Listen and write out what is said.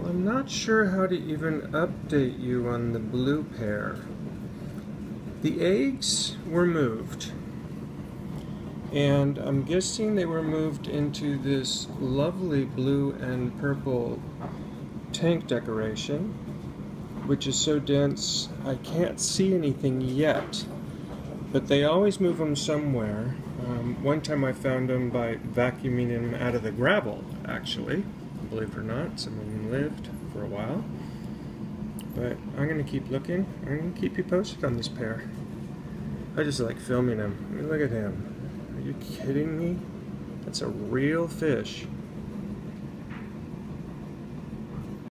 I'm not sure how to even update you on the blue pair. The eggs were moved, and I'm guessing they were moved into this lovely blue and purple tank decoration, which is so dense I can't see anything yet, but they always move them somewhere. One time I found them by vacuuming them out of the gravel, actually. Believe it or not, some of them lived for a while. But I'm going to keep looking. I'm going to keep you posted on this pair. I just like filming him. I mean, look at him. Are you kidding me? That's a real fish.